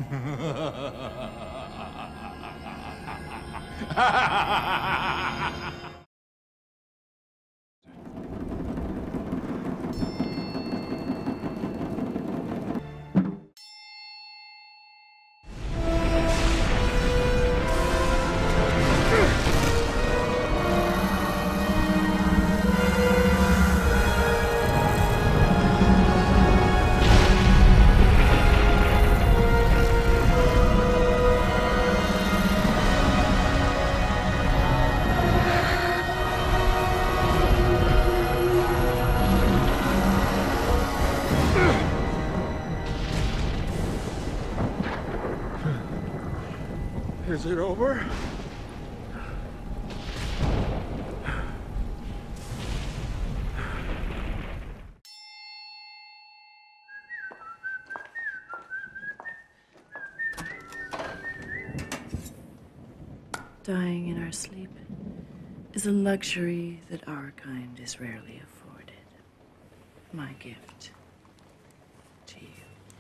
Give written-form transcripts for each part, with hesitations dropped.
Is it over? Dying in our sleep is a luxury that our kind is rarely afforded. My gift to you.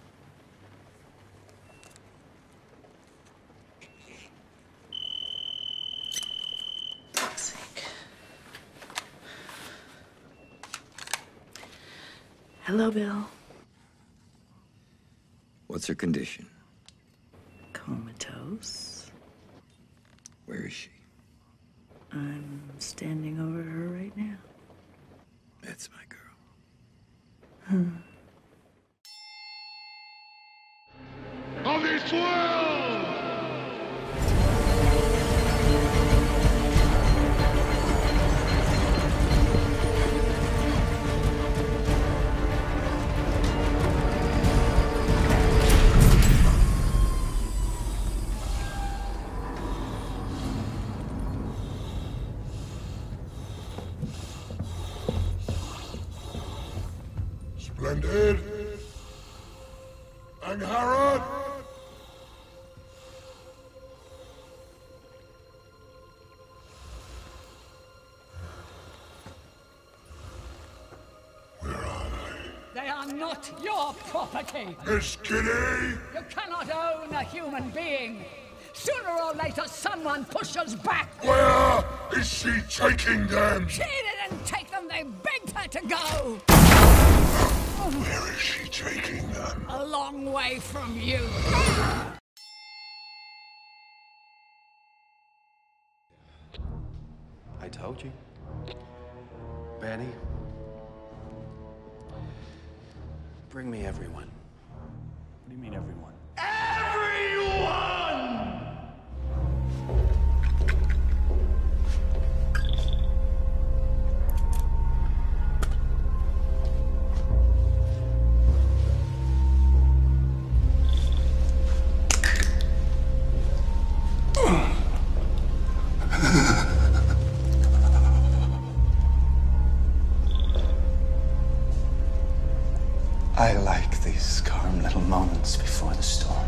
Hello, Bill. What's her condition? Comatose. Where is she? I'm standing over her right now. That's my girl. Of this world! Splendid! Angharad! Where are they? They are not your property. Miss Kitty! You cannot own a human being. Sooner or later, someone pushes back. Where is she taking them? She didn't take them. They begged her to go. Where is she taking them? A long way from you. I told you. Benny. Bring me everyone. What do you mean, everyone? I like these calm little moments before the storm.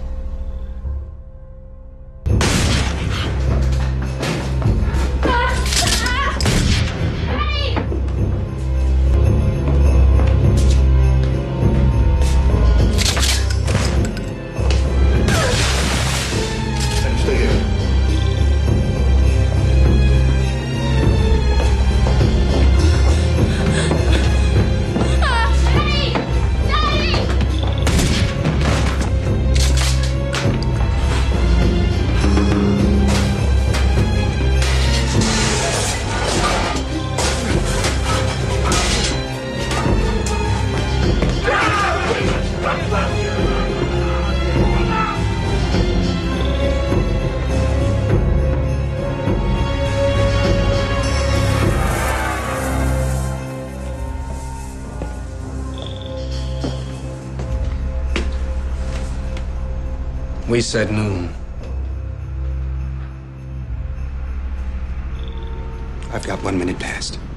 We said noon. I've got 1 minute past.